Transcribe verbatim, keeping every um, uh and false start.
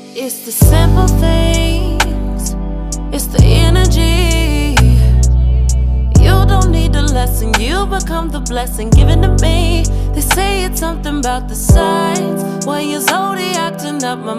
It's the simple things, it's the energy. You don't need the lesson, you become the blessing given to me. They say it's something about the signs, why you're zodiac acting up my